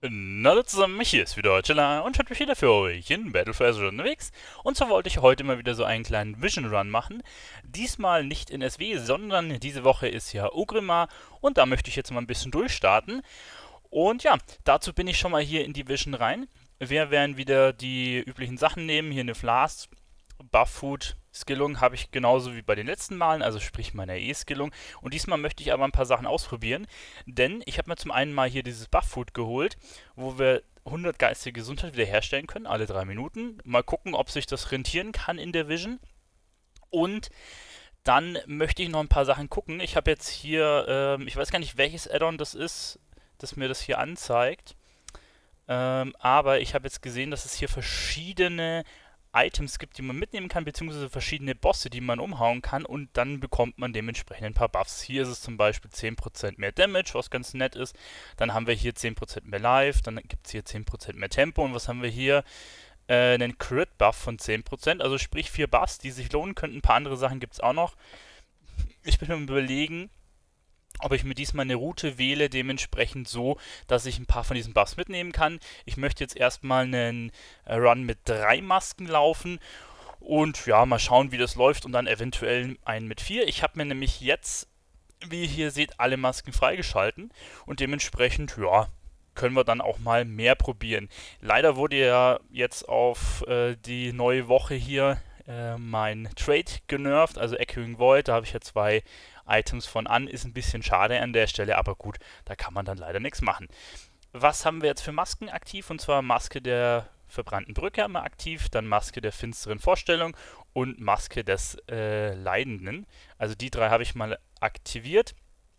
Na hallo zusammen, hier ist wieder Chilla und heute bin ich wieder für euch in Battle for Azeroth unterwegs. Und zwar wollte ich heute mal wieder so einen kleinen Vision Run machen. Diesmal nicht in SW, sondern diese Woche ist ja Orgrimmar und da möchte ich jetzt mal ein bisschen durchstarten. Und ja, dazu bin ich schon mal hier in die Vision rein. Wir werden wieder die üblichen Sachen nehmen, hier eine Flask, Buff Food, Skillung habe ich genauso wie bei den letzten Malen, also sprich meiner E-Skillung. Und diesmal möchte ich aber ein paar Sachen ausprobieren, denn ich habe mir zum einen mal hier dieses Buff Food geholt, wo wir 100 geistige Gesundheit wiederherstellen können, alle 3 Minuten. Mal gucken, ob sich das rentieren kann in der Vision. Und dann möchte ich noch ein paar Sachen gucken. Ich habe jetzt hier, ich weiß gar nicht, welches Add-on das ist, das mir das hier anzeigt. Aber ich habe jetzt gesehen, dass es hier verschiedene Items gibt, die man mitnehmen kann, beziehungsweise verschiedene Bosse, die man umhauen kann und dann bekommt man dementsprechend ein paar Buffs. Hier ist es zum Beispiel 10% mehr Damage, was ganz nett ist. Dann haben wir hier 10% mehr Life, dann gibt es hier 10% mehr Tempo und was haben wir hier? Einen Crit-Buff von 10%, also sprich 4 Buffs, die sich lohnen könnten. Ein paar andere Sachen gibt es auch noch. Ich bin mir überlegen, ob ich mir diesmal eine Route wähle, dementsprechend so, dass ich ein paar von diesen Buffs mitnehmen kann. Ich möchte jetzt erstmal einen Run mit 3 Masken laufen und ja, mal schauen, wie das läuft und dann eventuell einen mit 4. Ich habe mir nämlich jetzt, wie ihr hier seht, alle Masken freigeschalten und dementsprechend, ja, können wir dann auch mal mehr probieren. Leider wurde ja jetzt auf die neue Woche hier mein Trade genervt, also Echoing Void, da habe ich ja 2 Items von an, ist ein bisschen schade an der Stelle, aber gut, da kann man dann leider nichts machen. Was haben wir jetzt für Masken aktiv? Und zwar Maske der verbrannten Brücke haben wir aktiv, dann Maske der finsteren Vorstellung und Maske des Leidenden. Also die 3 habe ich mal aktiviert.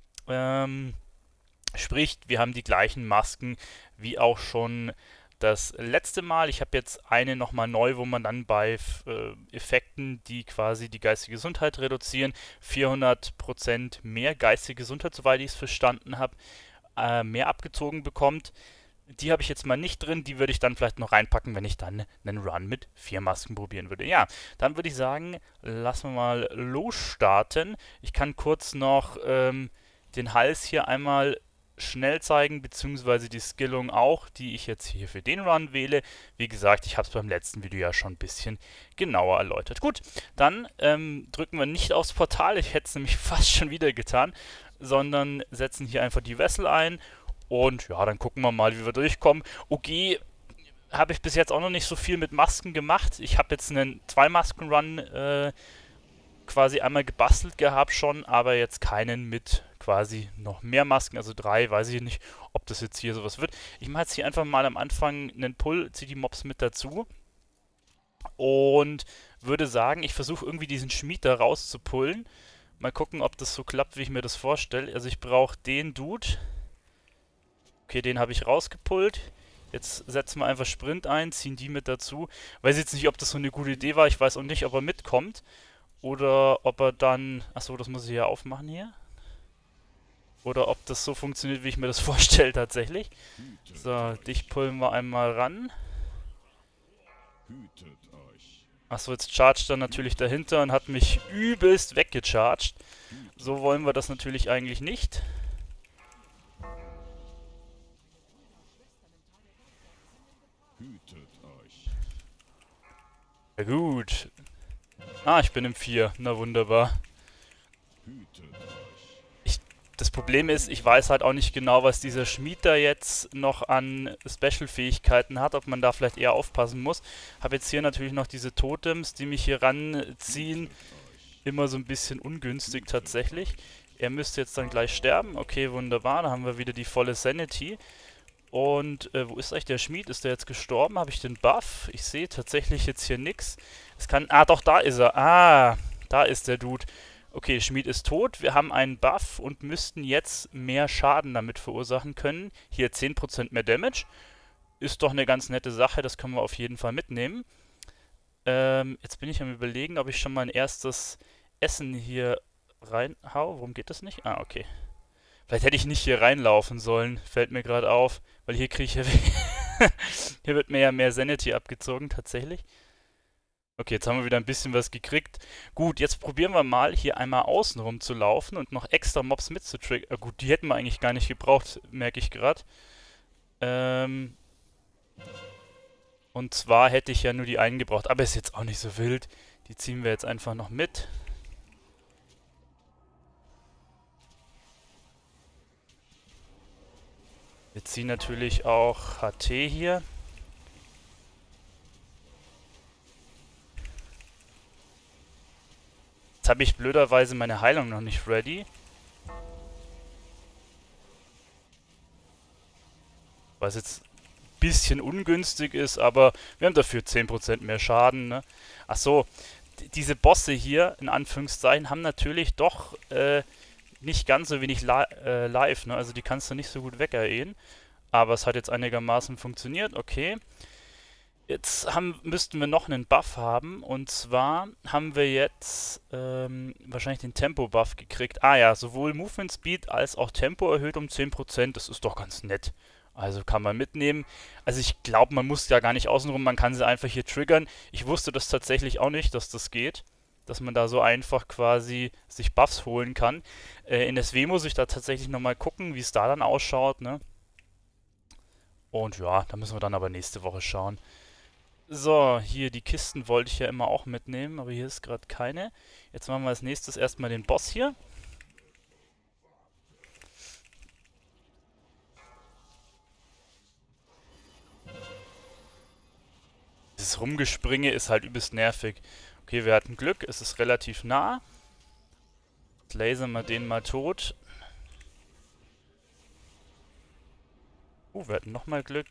Sprich, wir haben die gleichen Masken wie auch schon das letzte Mal. Ich habe jetzt eine nochmal neu, wo man dann bei Effekten, die quasi die geistige Gesundheit reduzieren, 400% mehr geistige Gesundheit, soweit ich es verstanden habe, mehr abgezogen bekommt. Die habe ich jetzt mal nicht drin, die würde ich dann vielleicht noch reinpacken, wenn ich dann einen Run mit 4 Masken probieren würde. Ja, dann würde ich sagen, lassen wir mal losstarten. Ich kann kurz noch den Hals hier einmal schnell zeigen, beziehungsweise die Skillung auch, die ich jetzt hier für den Run wähle. Wie gesagt, ich habe es beim letzten Video ja schon ein bisschen genauer erläutert. Gut, dann drücken wir nicht aufs Portal, ich hätte es nämlich fast schon wieder getan, sondern setzen hier einfach die Wessel ein und ja, dann gucken wir mal, wie wir durchkommen. Okay, habe ich bis jetzt auch noch nicht so viel mit Masken gemacht. Ich habe jetzt einen 2-Masken-Run quasi einmal gebastelt gehabt schon, aber jetzt keinen mit quasi noch mehr Masken, also 3, weiß ich nicht, ob das jetzt hier sowas wird. Ich mache jetzt hier einfach mal am Anfang einen Pull, ziehe die Mobs mit dazu und würde sagen, ich versuche irgendwie diesen Schmied da rauszupullen. Mal gucken, ob das so klappt, wie ich mir das vorstelle. Also ich brauche den Dude. Okay, den habe ich rausgepullt. Jetzt setzen wir einfach Sprint ein, ziehen die mit dazu. Weiß jetzt nicht, ob das so eine gute Idee war. Ich weiß auch nicht, ob er mitkommt. Oder ob er dann... Achso, das muss ich ja aufmachen hier. Oder ob das so funktioniert, wie ich mir das vorstelle tatsächlich. So, dich pullen wir einmal ran. Achso, jetzt chargt er natürlich dahinter und hat mich übelst weggecharged. So wollen wir das natürlich eigentlich nicht. Ja gut. Ah, ich bin im 4. Na wunderbar. Das Problem ist, ich weiß halt auch nicht genau, was dieser Schmied da jetzt noch an Special-Fähigkeiten hat, ob man da vielleicht eher aufpassen muss. Habe jetzt hier natürlich noch diese Totems, die mich hier ranziehen. Immer so ein bisschen ungünstig tatsächlich. Er müsste jetzt dann gleich sterben. Okay, wunderbar. Da haben wir wieder die volle Sanity. Und wo ist eigentlich der Schmied? Ist der jetzt gestorben? Habe ich den Buff? Ich sehe tatsächlich jetzt hier nichts. Es kann... Ah, doch, da ist er. Ah, da ist der Dude. Okay, Schmied ist tot. Wir haben einen Buff und müssten jetzt mehr Schaden damit verursachen können. Hier 10% mehr Damage. Ist doch eine ganz nette Sache. Das können wir auf jeden Fall mitnehmen. Jetzt bin ich am Überlegen, ob ich schon mal ein erstes Essen hier reinhau. Warum geht das nicht? Ah, okay. Vielleicht hätte ich nicht hier reinlaufen sollen. Fällt mir gerade auf. Weil hier kriege ich ja... hier wird mir ja mehr Sanity abgezogen, tatsächlich. Okay, jetzt haben wir wieder ein bisschen was gekriegt. Gut, jetzt probieren wir mal, hier einmal außenrum zu laufen und noch extra Mobs mitzutriggern. Gut, die hätten wir eigentlich gar nicht gebraucht, merke ich gerade. Ähm, und zwar hätte ich ja nur die einen gebraucht, aber ist jetzt auch nicht so wild. Die ziehen wir jetzt einfach noch mit. Wir ziehen natürlich auch HT hier. Jetzt habe ich blöderweise meine Heilung noch nicht ready. Was jetzt ein bisschen ungünstig ist, aber wir haben dafür 10% mehr Schaden, ne? Ach so, diese Bosse hier, in Anführungszeichen, haben natürlich doch nicht ganz so wenig live, ne? Also die kannst du nicht so gut wegaehen. Aber es hat jetzt einigermaßen funktioniert, okay. Jetzt müssten wir noch einen Buff haben. Und zwar haben wir jetzt wahrscheinlich den Tempo-Buff gekriegt. Ah ja, sowohl Movement Speed als auch Tempo erhöht um 10%. Das ist doch ganz nett. Also kann man mitnehmen. Also ich glaube, man muss ja gar nicht außenrum, man kann sie einfach hier triggern. Ich wusste das tatsächlich auch nicht, dass das geht. Dass man da so einfach quasi sich Buffs holen kann. In SW muss ich da tatsächlich nochmal gucken, wie es da dann ausschaut, ne? Und ja, da müssen wir dann aber nächste Woche schauen. So, hier die Kisten wollte ich ja immer auch mitnehmen, aber hier ist gerade keine. Jetzt machen wir als nächstes erstmal den Boss hier. Dieses Rumgespringe ist halt übelst nervig. Okay, wir hatten Glück, es ist relativ nah. Jetzt lasern wir den mal tot. Wir hatten nochmal Glück.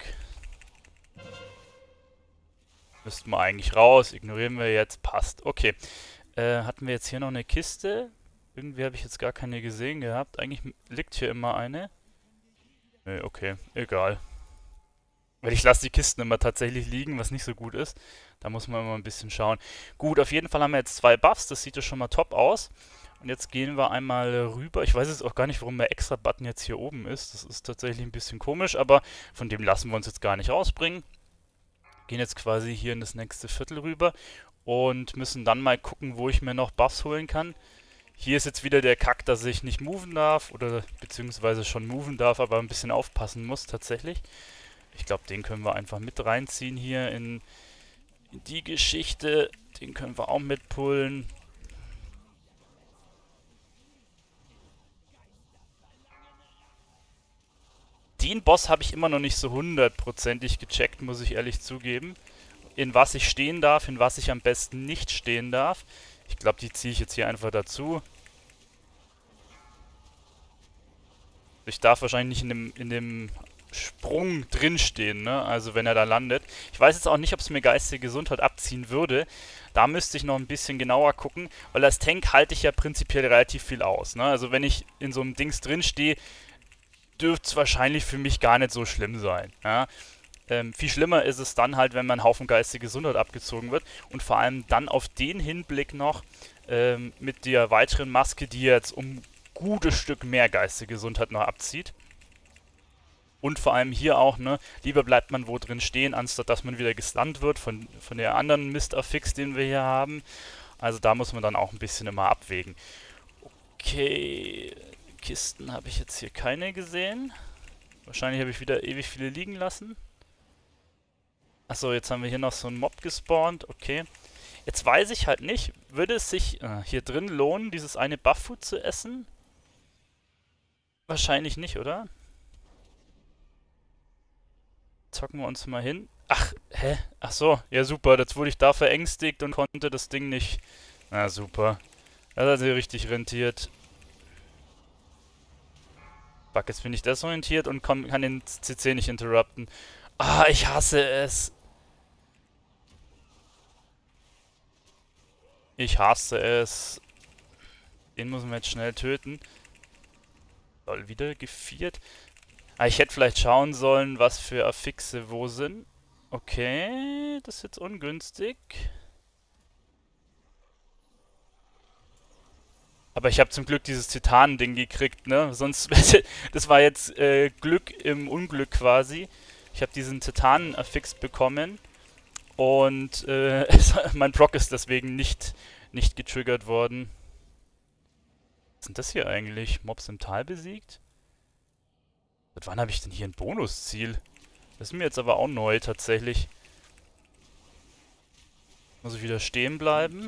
Müssten wir eigentlich raus, ignorieren wir jetzt, passt. Okay, hatten wir jetzt hier noch eine Kiste? Irgendwie habe ich jetzt gar keine gesehen gehabt. Eigentlich liegt hier immer eine. Nee, okay, egal. Weil ich lasse die Kisten immer tatsächlich liegen, was nicht so gut ist. Da muss man immer ein bisschen schauen. Gut, auf jeden Fall haben wir jetzt 2 Buffs. Das sieht ja schon mal top aus. Und jetzt gehen wir einmal rüber. Ich weiß jetzt auch gar nicht, warum der Extra-Button jetzt hier oben ist. Das ist tatsächlich ein bisschen komisch, aber von dem lassen wir uns jetzt gar nicht rausbringen. Gehen jetzt quasi hier in das nächste Viertel rüber und müssen dann mal gucken, wo ich mir noch Buffs holen kann. Hier ist jetzt wieder der Kack, dass ich nicht moven darf oder beziehungsweise schon moven darf, aber ein bisschen aufpassen muss tatsächlich. Ich glaube, den können wir einfach mit reinziehen hier in die Geschichte. Den können wir auch mitpullen. Den Boss habe ich immer noch nicht so hundertprozentig gecheckt, muss ich ehrlich zugeben. In was ich stehen darf, in was ich am besten nicht stehen darf. Ich glaube, die ziehe ich jetzt hier einfach dazu. Ich darf wahrscheinlich nicht in dem Sprung drinstehen, ne? Also wenn er da landet. Ich weiß jetzt auch nicht, ob es mir geistige Gesundheit abziehen würde. Da müsste ich noch ein bisschen genauer gucken, weil als Tank halte ich ja prinzipiell relativ viel aus, ne? Also wenn ich in so einem Dings drinstehe, dürfte es wahrscheinlich für mich gar nicht so schlimm sein, ja? Viel schlimmer ist es dann halt, wenn man einen Haufen geistige Gesundheit abgezogen wird und vor allem dann auf den Hinblick noch mit der weiteren Maske, die jetzt um ein gutes Stück mehr geistige Gesundheit noch abzieht. Und vor allem hier auch, ne, lieber bleibt man wo drin stehen, anstatt dass man wieder gestunt wird von der anderen Mist-Affix, den wir hier haben. Also da muss man dann auch ein bisschen immer abwägen. Okay, Kisten habe ich jetzt hier keine gesehen. Wahrscheinlich habe ich wieder ewig viele liegen lassen. Achso, jetzt haben wir hier noch so einen Mob gespawnt, okay. Jetzt weiß ich halt nicht, würde es sich hier drin lohnen, dieses eine Buff-Food zu essen? Wahrscheinlich nicht, oder? Zocken wir uns mal hin. Ach, hä? Ach so, ja super, jetzt wurde ich da verängstigt und konnte das Ding nicht... Na super. Das hat sich richtig rentiert. Fuck, jetzt bin ich desorientiert und kann den CC nicht interrupten. Ah, ich hasse es. Ich hasse es. Den müssen wir jetzt schnell töten. Soll wieder geviert. Ah, ich hätte vielleicht schauen sollen, was für Affixe wo sind. Okay, das ist jetzt ungünstig. Aber ich habe zum Glück dieses Titan-Ding gekriegt, ne? Sonst, das war jetzt Glück im Unglück quasi. Ich habe diesen Titan-Affix bekommen und mein Proc ist deswegen nicht getriggert worden. Was sind das hier eigentlich? Mobs im Tal besiegt? Seit wann habe ich denn hier ein Bonusziel? Das ist mir jetzt aber auch neu tatsächlich. Muss ich wieder stehen bleiben.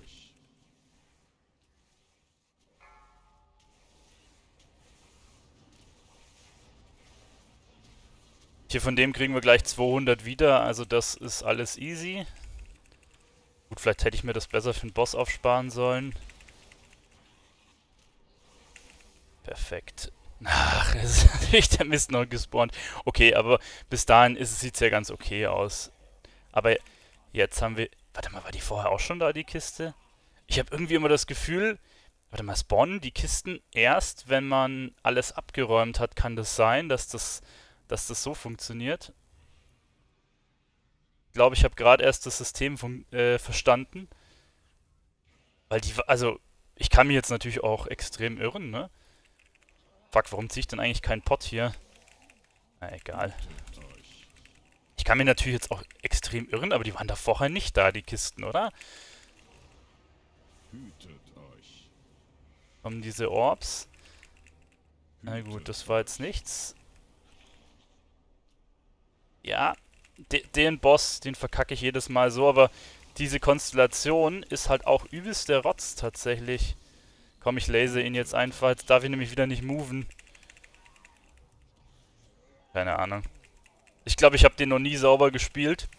Hier von dem kriegen wir gleich 200 wieder, also das ist alles easy. Gut, vielleicht hätte ich mir das besser für den Boss aufsparen sollen. Perfekt. Ach, es ist natürlich der Mist noch gespawnt. Okay, aber bis dahin sieht es ja ganz okay aus. Aber jetzt haben wir... Warte mal, war die vorher auch schon da, die Kiste? Ich habe irgendwie immer das Gefühl... Warte mal, spawnen die Kisten erst, wenn man alles abgeräumt hat? Kann das sein, dass das so funktioniert? Ich glaube, ich habe gerade erst das System verstanden. Weil also, ich kann mich jetzt natürlich auch extrem irren, ne? Fuck, warum ziehe ich denn eigentlich keinen Pot hier? Na, egal. Ich kann mich natürlich jetzt auch extrem irren, aber die waren da vorher nicht da, die Kisten, oder? Kommen diese Orbs. Na gut, das war jetzt nichts. Ja, den Boss, den verkacke ich jedes Mal so, aber diese Konstellation ist halt auch übelst der Rotz tatsächlich. Komm, ich laser ihn jetzt einfach. Jetzt darf ich nämlich wieder nicht moven. Keine Ahnung. Ich glaube, ich habe den noch nie sauber gespielt.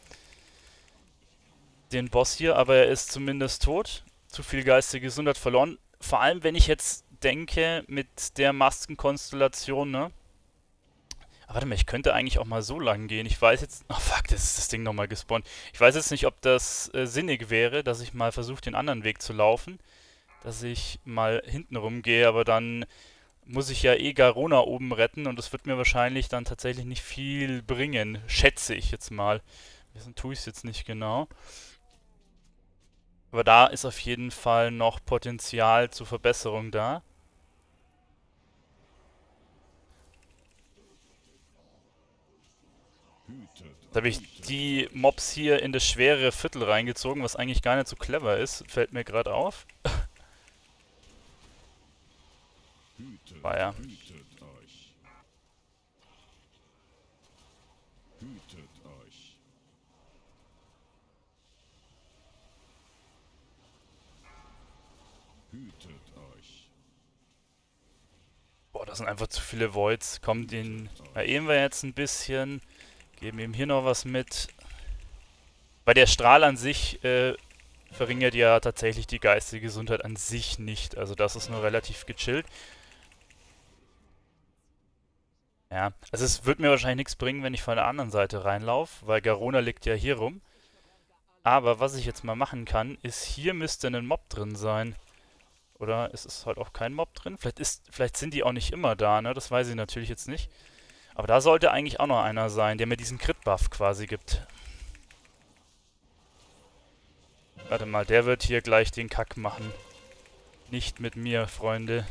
Den Boss hier, aber er ist zumindest tot. Zu viel geistige Gesundheit verloren. Vor allem, wenn ich jetzt denke, mit der Maskenkonstellation, ne? Aber warte mal, ich könnte eigentlich auch mal so lang gehen. Ich weiß jetzt... Oh fuck, das ist das Ding nochmal gespawnt. Ich weiß jetzt nicht, ob das sinnig wäre, dass ich mal versuche, den anderen Weg zu laufen. Dass ich mal hinten rumgehe, aber dann muss ich ja eh Garona oben retten und das wird mir wahrscheinlich dann tatsächlich nicht viel bringen. Schätze ich jetzt mal. Wissen tue ich es jetzt nicht genau. Aber da ist auf jeden Fall noch Potenzial zur Verbesserung da. Jetzt habe ich die Mobs hier in das schwere Viertel reingezogen, was eigentlich gar nicht so clever ist. Fällt mir gerade auf. War ja. Boah, das sind einfach zu viele Voids. Komm, den verehren wir jetzt ein bisschen. Geben ihm hier noch was mit. Weil der Strahl an sich verringert ja tatsächlich die geistige Gesundheit an sich nicht. Also das ist nur relativ gechillt. Ja, also es wird mir wahrscheinlich nichts bringen, wenn ich von der anderen Seite reinlaufe, weil Garona liegt ja hier rum. Aber was ich jetzt mal machen kann, ist, hier müsste ein Mob drin sein. Oder ist es halt auch kein Mob drin? Vielleicht sind die auch nicht immer da, ne? Das weiß ich natürlich jetzt nicht. Aber da sollte eigentlich auch noch einer sein, der mir diesen Crit-Buff quasi gibt. Warte mal, der wird hier gleich den Kack machen. Nicht mit mir, Freunde.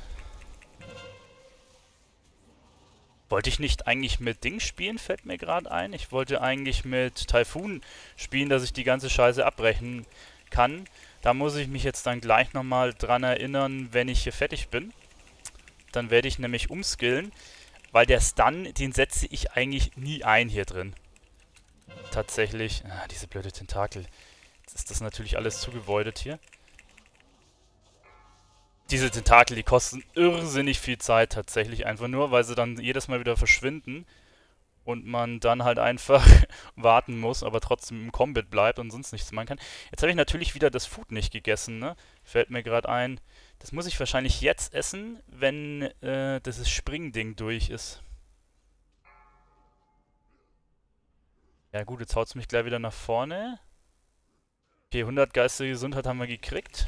Wollte ich nicht eigentlich mit Ding spielen, fällt mir gerade ein. Ich wollte eigentlich mit Typhoon spielen, dass ich die ganze Scheiße abbrechen kann. Da muss ich mich jetzt dann gleich nochmal dran erinnern, wenn ich hier fertig bin. Dann werde ich nämlich umskillen, weil der Stun, den setze ich eigentlich nie ein hier drin. Tatsächlich. Ah, diese blöde Tentakel. Jetzt ist das natürlich alles zugevoidet hier. Diese Tentakel, die kosten irrsinnig viel Zeit tatsächlich, einfach nur, weil sie dann jedes Mal wieder verschwinden und man dann halt einfach warten muss, aber trotzdem im Combat bleibt und sonst nichts machen kann. Jetzt habe ich natürlich wieder das Food nicht gegessen, ne? Fällt mir gerade ein. Das muss ich wahrscheinlich jetzt essen, wenn dieses Springding durch ist. Ja gut, jetzt haut es mich gleich wieder nach vorne. Okay, 100 geistige Gesundheit haben wir gekriegt.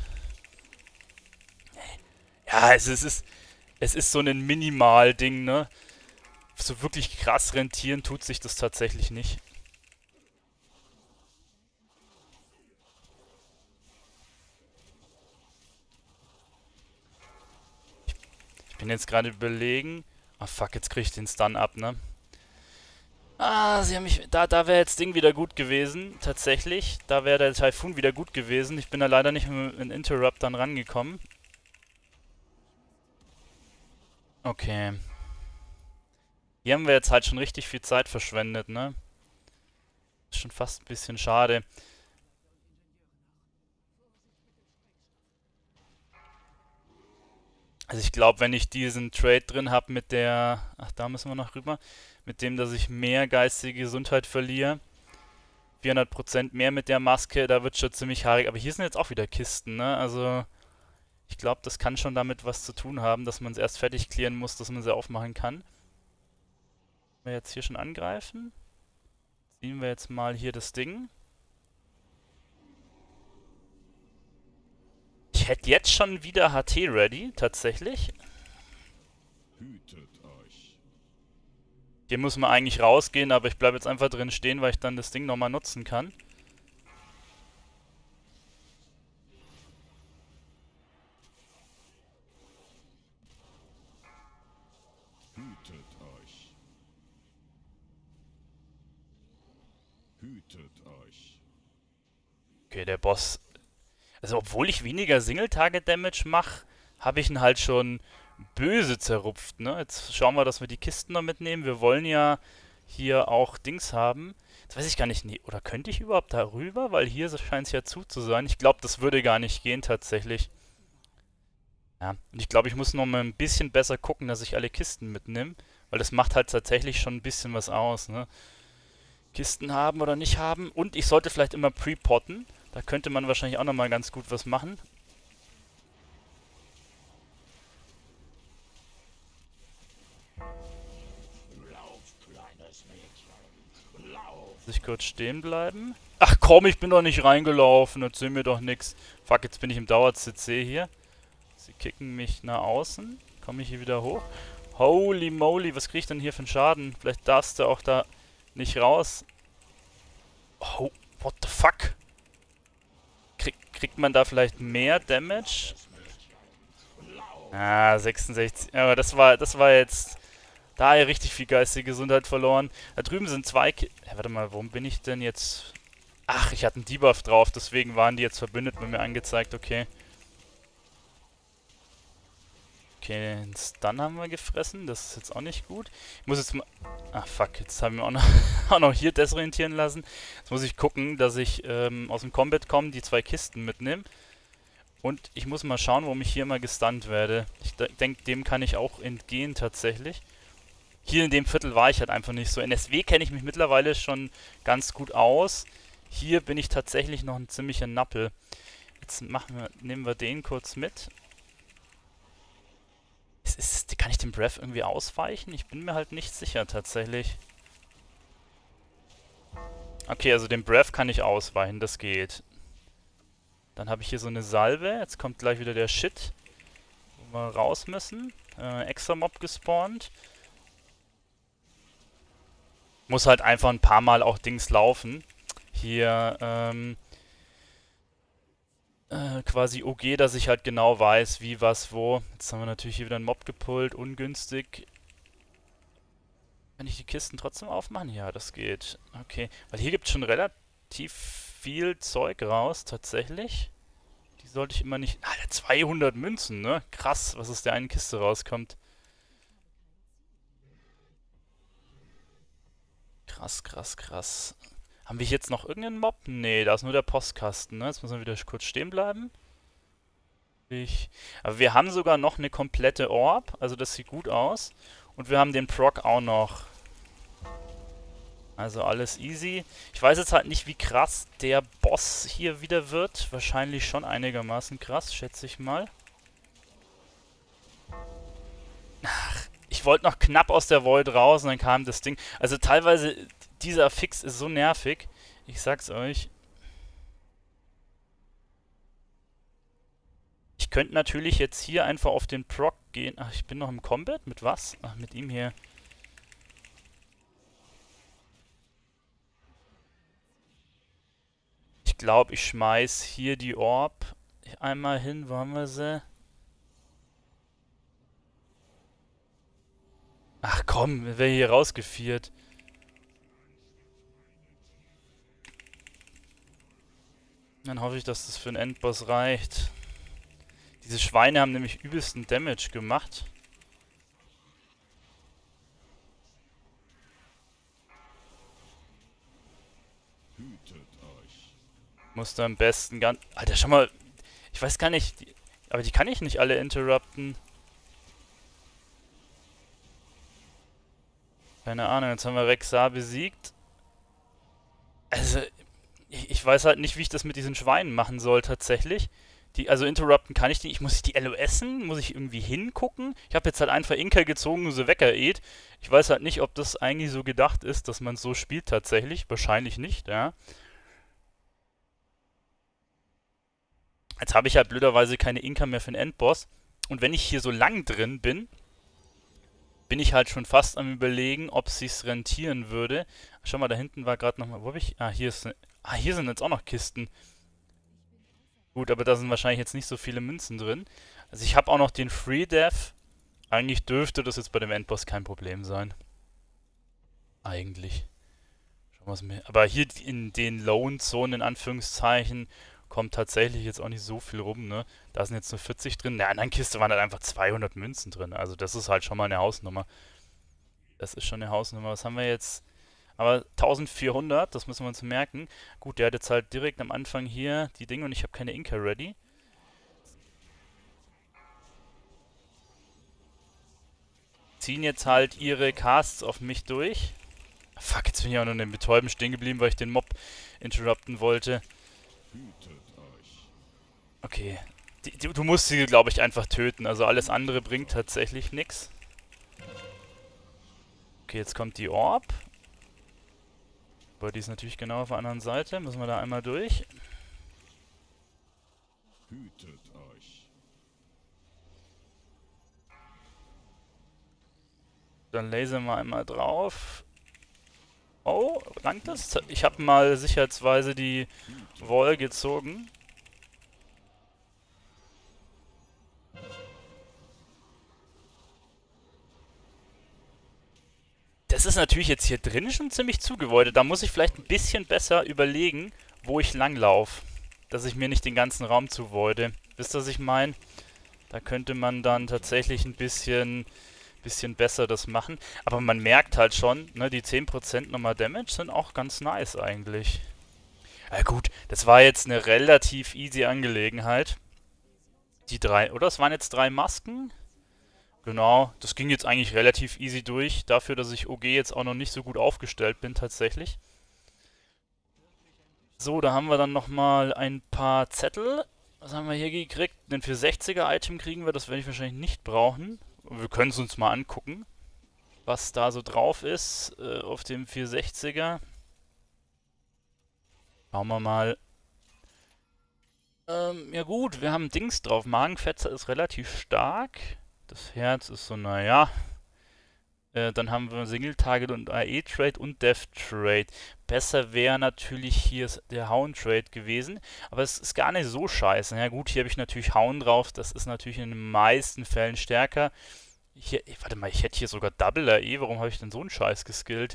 Ja, es ist so ein Minimal-Ding, ne? So wirklich krass rentieren tut sich das tatsächlich nicht. Ich bin jetzt gerade überlegen. Ah fuck, jetzt krieg ich den Stun ab, ne? Ah, sie haben mich. Da wäre jetzt Ding wieder gut gewesen, tatsächlich. Da wäre der Typhoon wieder gut gewesen. Ich bin da leider nicht mit einem Interrupt dann rangekommen. Okay. Hier haben wir jetzt halt schon richtig viel Zeit verschwendet, ne? Ist schon fast ein bisschen schade. Also ich glaube, wenn ich diesen Trade drin habe mit der... Ach, da müssen wir noch rüber. Mit dem, dass ich mehr geistige Gesundheit verliere. 400% mehr mit der Maske, da wird schon ziemlich haarig. Aber hier sind jetzt auch wieder Kisten, ne? Also ich glaube, das kann schon damit was zu tun haben, dass man es erst fertig klären muss, dass man sie aufmachen kann. Wenn wir jetzt hier schon angreifen, ziehen wir jetzt mal hier das Ding. Ich hätte jetzt schon wieder HT ready, tatsächlich. Hier muss man eigentlich rausgehen, aber ich bleibe jetzt einfach drin stehen, weil ich dann das Ding nochmal nutzen kann. Okay, der Boss. Also, obwohl ich weniger Single-Target-Damage mache, habe ich ihn halt schon böse zerrupft, ne? Jetzt schauen wir, dass wir die Kisten noch mitnehmen. Wir wollen ja hier auch Dings haben. Jetzt weiß ich gar nicht, nee, oder könnte ich überhaupt darüber? Weil hier scheint es ja zu sein. Ich glaube, das würde gar nicht gehen, tatsächlich. Ja, und ich glaube, ich muss noch mal ein bisschen besser gucken, dass ich alle Kisten mitnehme. Weil das macht halt tatsächlich schon ein bisschen was aus, ne? Kisten haben oder nicht haben. Und ich sollte vielleicht immer pre-potten. Da könnte man wahrscheinlich auch nochmal ganz gut was machen. Muss ich kurz stehen bleiben? Ach komm, ich bin doch nicht reingelaufen. Erzähl mir doch nix. Fuck, jetzt bin ich im Dauer-CC hier. Sie kicken mich nach außen. Komme ich hier wieder hoch? Holy moly, was krieg ich denn hier für einen Schaden? Vielleicht darfst du auch da nicht raus. Oh, what the fuck? Kriegt man da vielleicht mehr Damage? Ah, 66. Aber das war jetzt... Da hat er richtig viel geistige Gesundheit verloren. Da drüben sind zwei... Ja, warte mal, warum bin ich denn jetzt... Ach, ich hatte einen Debuff drauf, deswegen waren die jetzt verbündet bei mir angezeigt, okay. Okay, den Stun haben wir gefressen, das ist jetzt auch nicht gut. Ich muss jetzt mal... Ah, fuck, jetzt haben wir auch noch, auch noch hier desorientieren lassen. Jetzt muss ich gucken, dass ich aus dem Combat komme, die zwei Kisten mitnehme. Und ich muss mal schauen, warum ich hier immer gestunt werde. Ich denke, dem kann ich auch entgehen tatsächlich. Hier in dem Viertel war ich halt einfach nicht so. In SW kenne ich mich mittlerweile schon ganz gut aus. Hier bin ich tatsächlich noch ein ziemlicher Nappel. Jetzt nehmen wir den kurz mit. Kann ich den Breath irgendwie ausweichen? Ich bin mir halt nicht sicher tatsächlich. Okay, also den Breath kann ich ausweichen, das geht. Dann habe ich hier so eine Salve. Jetzt kommt gleich wieder der Shit, wo wir raus müssen. Extra Mob gespawnt. Muss halt einfach ein paar Mal auch Dings laufen. Hier, quasi OG, dass ich halt genau weiß, wie, was, wo. Jetzt haben wir natürlich hier wieder einen Mob gepullt, ungünstig. Kann ich die Kisten trotzdem aufmachen? Ja, das geht. Okay, weil hier gibt es schon relativ viel Zeug raus, tatsächlich. Die sollte ich immer nicht... Alter, 200 Münzen, ne? Krass, was aus der einen Kiste rauskommt. Krass, krass, krass. Haben wir hier jetzt noch irgendeinen Mob? Nee, da ist nur der Postkasten, ne? Jetzt müssen wir wieder kurz stehen bleiben. Aber wir haben sogar noch eine komplette Orb, also das sieht gut aus. Und wir haben den Proc auch noch. Also alles easy. Ich weiß jetzt halt nicht, wie krass der Boss hier wieder wird. Wahrscheinlich schon einigermaßen krass, schätze ich mal. Ach, ich wollte noch knapp aus der Void raus und dann kam das Ding. Also teilweise, dieser Fix ist so nervig. Ich sag's euch. Ich könnte natürlich jetzt hier einfach auf den Proc gehen. Ach, ich bin noch im Combat? Mit was? Ach, mit ihm hier. Ich glaube, ich schmeiß hier die Orb einmal hin. Wo haben wir sie? Ach komm, wir werden hier rausgeführt. Dann hoffe ich, dass das für einen Endboss reicht. Diese Schweine haben nämlich übelsten Damage gemacht. Muss da am besten ganz... Alter, schau mal. Ich weiß gar nicht... Aber die kann ich nicht alle interrupten. Keine Ahnung, jetzt haben wir Rexar besiegt. Also, ich weiß halt nicht, wie ich das mit diesen Schweinen machen soll tatsächlich. Also interrupten kann ich die. Muss ich die LOSen? Muss ich irgendwie hingucken? Ich habe jetzt halt einfach Inka gezogen und sie weggeräht. Ich weiß halt nicht, ob das eigentlich so gedacht ist, dass man es so spielt tatsächlich. Wahrscheinlich nicht, ja. Jetzt habe ich halt blöderweise keine Inka mehr für den Endboss. Und wenn ich hier so lang drin bin, bin ich halt schon fast am Überlegen, ob es sich rentieren würde. Schau mal, da hinten war gerade nochmal... Wo habe ich... Ah, hier ist... Ah, hier sind jetzt auch noch Kisten. Gut, aber da sind wahrscheinlich jetzt nicht so viele Münzen drin. Also ich habe auch noch den Free Death. Eigentlich dürfte das jetzt bei dem Endboss kein Problem sein. Eigentlich. Schauen wir es mir. Aber hier in den Lone-Zonen, in Anführungszeichen, kommt tatsächlich jetzt auch nicht so viel rum, ne? Da sind jetzt nur 40 drin. In der anderen Kiste waren halt einfach 200 Münzen drin. Also das ist halt schon mal eine Hausnummer. Das ist schon eine Hausnummer. Was haben wir jetzt? Aber 1400, das müssen wir uns merken. Gut, der hat jetzt halt direkt am Anfang hier die Dinge und ich habe keine Inka ready. Ziehen jetzt halt ihre Casts auf mich durch. Fuck, jetzt bin ich auch noch in den Betäuben stehen geblieben, weil ich den Mob interrupten wollte. Okay. Du musst sie, glaube ich, einfach töten. Also alles andere bringt tatsächlich nichts. Okay, jetzt kommt die Orb. Aber die ist natürlich genau auf der anderen Seite. Müssen wir da einmal durch. Dann lasern wir einmal drauf. Oh, langt das? Ich habe mal sicherheitsweise die Wall gezogen. Das ist natürlich jetzt hier drin schon ziemlich zugewollt. Da muss ich vielleicht ein bisschen besser überlegen, wo ich langlaufe. Dass ich mir nicht den ganzen Raum zuvoide. Wisst ihr, was ich meine? Da könnte man dann tatsächlich ein bisschen besser das machen. Aber man merkt halt schon, ne, die 10% nochmal Damage sind auch ganz nice eigentlich. Ja gut, das war jetzt eine relativ easy Angelegenheit. Die drei, oder? Es waren jetzt 3 Masken. Genau, das ging jetzt eigentlich relativ easy durch, dafür, dass ich OG jetzt auch noch nicht so gut aufgestellt bin tatsächlich. So, da haben wir dann nochmal ein paar Zettel. Was haben wir hier gekriegt? Ein 460er-Item kriegen wir, das werde ich wahrscheinlich nicht brauchen. Wir können es uns mal angucken, was da so drauf ist auf dem 460er. Schauen wir mal. Ja gut, wir haben Dings drauf. Magenfetzer ist relativ stark. Das Herz ist so, naja. Dann haben wir Single Target und AE Trade und Death Trade. Besser wäre natürlich hier der Hound Trade gewesen. Aber es ist gar nicht so scheiße. Ja gut, hier habe ich natürlich Hound drauf. Das ist natürlich in den meisten Fällen stärker. Hier, warte mal, ich hätte hier sogar Double AE. Warum habe ich denn so einen Scheiß geskillt?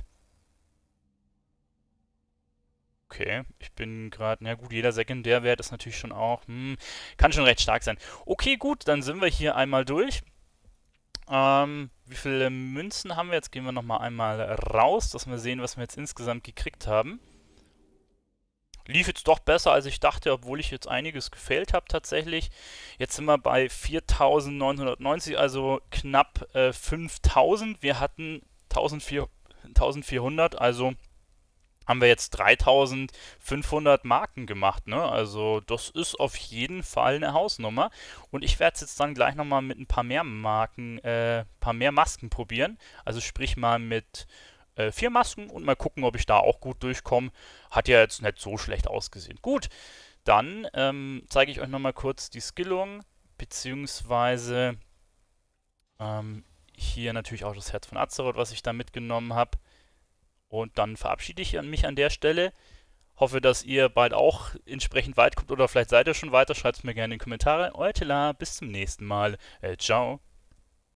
Okay, ich bin gerade, na gut, jeder Sekundärwert ist natürlich schon auch, kann schon recht stark sein. Okay, gut, dann sind wir hier einmal durch. Wie viele Münzen haben wir? Jetzt gehen wir nochmal einmal raus, dass wir sehen, was wir jetzt insgesamt gekriegt haben. Lief jetzt doch besser, als ich dachte, obwohl ich jetzt einiges gefailt habe tatsächlich. Jetzt sind wir bei 4.990, also knapp 5.000. Wir hatten 1.400, also haben wir jetzt 3.500 Marken gemacht, ne? Also das ist auf jeden Fall eine Hausnummer. Und ich werde es jetzt dann gleich nochmal mit ein paar mehr Marken, paar mehr Masken probieren. Also sprich mal mit 4 Masken und mal gucken, ob ich da auch gut durchkomme. Hat ja jetzt nicht so schlecht ausgesehen. Gut, dann zeige ich euch nochmal kurz die Skillung, beziehungsweise hier natürlich auch das Herz von Azeroth, was ich da mitgenommen habe. Und dann verabschiede ich mich an der Stelle. Hoffe, dass ihr bald auch entsprechend weit kommt oder vielleicht seid ihr schon weiter. Schreibt es mir gerne in die Kommentare. Euer Tela, bis zum nächsten Mal. Ciao.